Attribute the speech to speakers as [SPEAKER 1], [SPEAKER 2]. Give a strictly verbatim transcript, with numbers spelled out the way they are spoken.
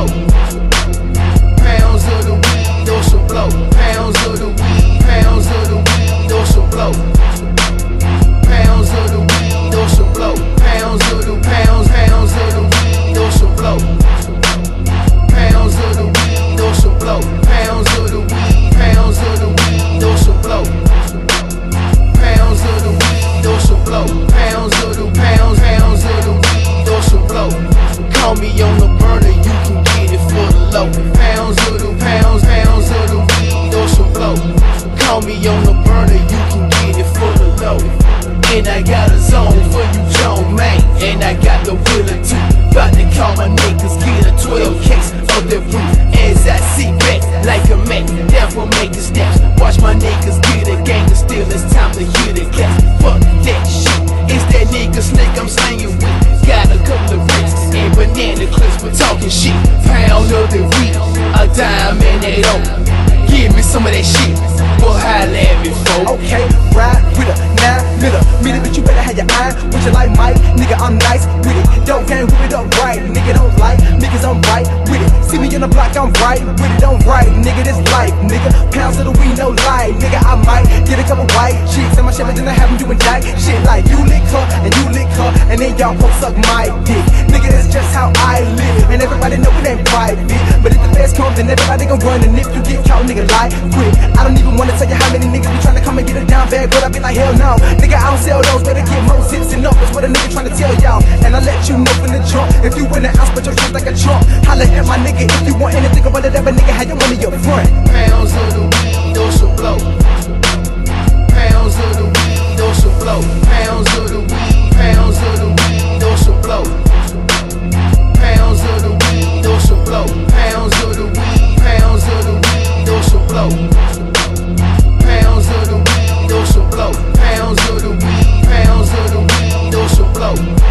[SPEAKER 1] blow. Pounds of the weed, ocean blow. Pounds of the weed, pounds of the weed, ocean blow. Pounds of the weed, ocean blow. Pounds of the pounds, pounds of the weed, ocean blow. Pounds of the weed, ocean blow. Pounds of the weed, pounds of the weed, ocean blow. Pounds of the weed, ocean blow. Pounds of the pounds, pounds of the weed, ocean blow. Call me on the burner, you can get it for the low. Pounds of the pounds, pounds of the weed, ocean blow. Call me on the burner, you can get it for the low. And I got a zone for you, John man. And I got the wheeler too. About to call my niggas, get a twelve case of the roof. As I sit back like a man, down for making snaps. Watch my niggas get a gang and still it's time to hear the claps. Fuck that shit, it's that nigga Snake I'm slanging with. Got a couple of bricks and banana clips for talking shit. Pound of the weed, a dime and that dope. Give me some of that shit, boy, holla at me, folks.
[SPEAKER 2] Okay, ride with a nine middle. Meet it, but you better have your eye. What you like, Mike? Nigga, I'm nice with it. Don't gang, whip it up right. Nigga, don't like, niggas, I'm right with it. See me in the block, I'm right with it. Don't right, nigga, this life, nigga. Pounds of the weed, no lie, nigga. I might get a couple white chicks and my shit, then I have them doing jack shit like you lick her and you lick her, and then y'all folks suck my dick. Nigga, that's just how I live, and everybody know it ain't private. But if the best comes, then everybody gon' run, and if you get caught, nigga, lie quick. I don't even wanna tell you how many niggas be trying to come and get a down bag, but I be like, hell no, nigga, I don't sell those. Better get more hits and up, that's what a nigga trying to tell y'all. And I let you know from the jump, if you win an ounce, but you're just like a chump. Holla at my nigga if you want anything about it, ever nigga, have your money up front.
[SPEAKER 1] Pounds of the weed, ocean blow. Pounds of the weed, ocean blow. Pounds of the weed, pounds of the weed, ocean blow. Pounds of the weed, ocean blow. Pounds of the weed, pounds of the weed, ocean blow. Pounds of the weed, ocean blow. Pounds of the weed, pounds of the weed, ocean blow.